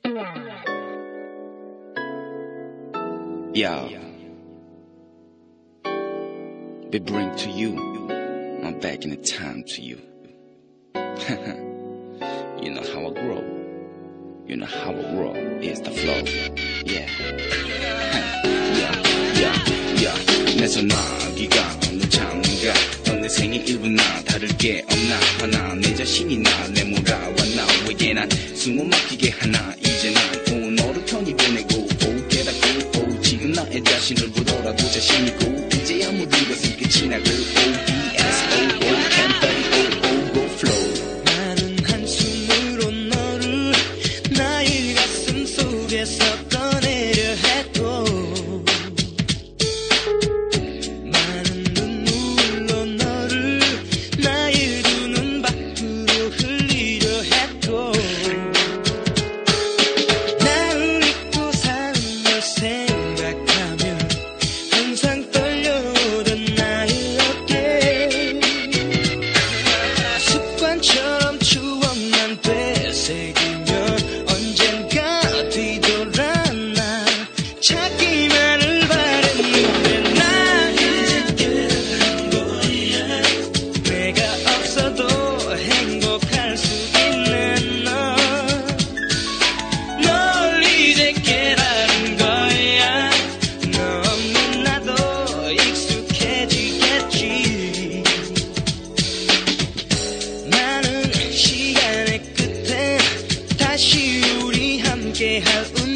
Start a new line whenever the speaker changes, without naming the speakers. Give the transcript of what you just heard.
Yo, we bring to you, I'm back in the time to you. You know how I grow, you know how I roll, it's the flow, yeah. 내 전화기가 없는 참가 넌 내 생의 일부나 다를 게 없나 하나 내 자신이 나 내몰아왔나 왜게 난 숨을 막히게 하나 이제 난 너를 편히 보내고 깨닫고 지금 나의 자신을 보더라도 자신이고 이제야 모든 것은 끝이 나고 OBS 캠페인 go flow
나는 한숨으로 너를 나의 가슴 속에서 꺼내려 했고 많은 눈물로 너를 나의 두 눈 밖으로 흘리려 했고 나를 잊고 사는 널 생각하면 항상 떨려오던 나의 어깨 습관처럼 추억만 되새기면 언젠가 뒤돌아 나 찾기만을 바랬는데 나 이제 깨달은 거야 내가 없어도 행복할 수 있는 널 이제 깨달은 거야 너 없는 나도 익숙해지겠지 나는 시간의 끝에 다시 우리 함께 할